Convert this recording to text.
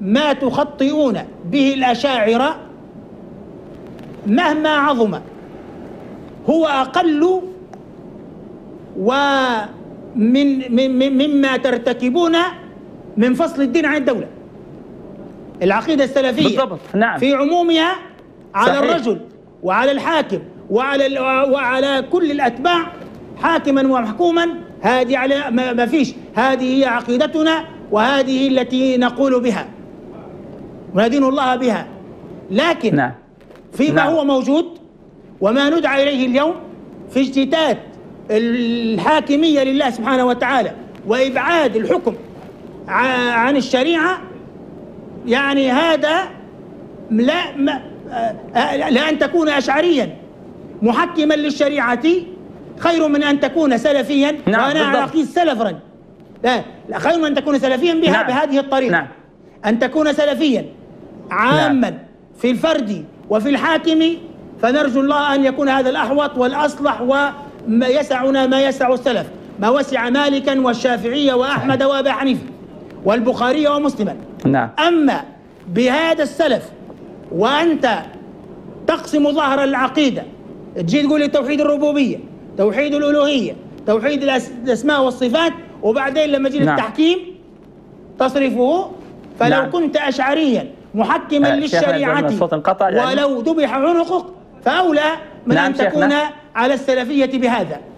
ما تخطئون به الأشاعرة مهما عظم هو أقل مما ترتكبون من فصل الدين عن الدولة. العقيدة السلفية بالضبط. نعم. في عمومها على صحيح. الرجل وعلى الحاكم وعلى كل الأتباع حاكما ومحكوما، هذه على ما فيش، هذه هي عقيدتنا وهذه التي نقول بها وندين الله بها. لكن نعم. فيما نعم. هو موجود وما ندعى إليه اليوم في اجتتات الحاكمية لله سبحانه وتعالى وإبعاد الحكم عن الشريعة، يعني هذا لا أن تكون أشعريا محكما للشريعة خير من أن تكون سلفيا. نعم. وأنا على عقيدة سلفا، لا خير من أن تكون سلفيا بها. نعم. بهذه الطريقة. نعم. أن تكون سلفيا عاما. نعم. في الفرد وفي الحاكم، فنرجو الله أن يكون هذا الأحوط والأصلح، وما يسعنا ما يسع السلف، ما وسع مالكا والشافعية وأحمد وأبا حنيفة والبخاري ومسلما. نعم. أما بهذا السلف وأنت تقسم ظهر العقيدة، تجي تقول لي توحيد الربوبية، توحيد الألوهية، توحيد الأسماء والصفات، وبعدين لما يجي التحكيم تصرفه. فلو نعم. كنت أشعريا محكما للشريعة يعني. ولو ذبح عنقك فأولى من أن تكون على السلفية بهذا.